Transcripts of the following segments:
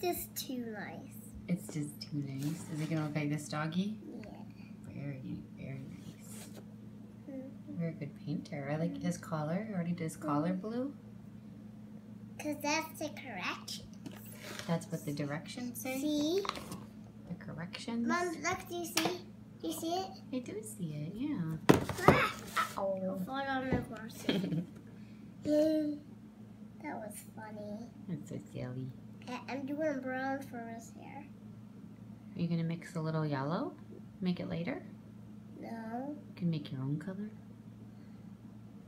just too nice. It's just too nice. Is it gonna look like this doggy? Yeah. Very, very nice. Very good painter. I like his collar. You already did his collar blue. Because that's the correction. That's what the directions say? See? The corrections? Mom, look, do you see? Do you see it? I do see it, yeah. Ah! Oh. I'll fall on the horse. That was funny. That's so silly. I'm doing brown for his hair. Are you gonna mix a little yellow? Make it lighter? No. You can make your own color.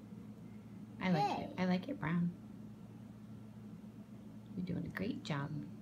I like it. I like it brown. You're doing a great job.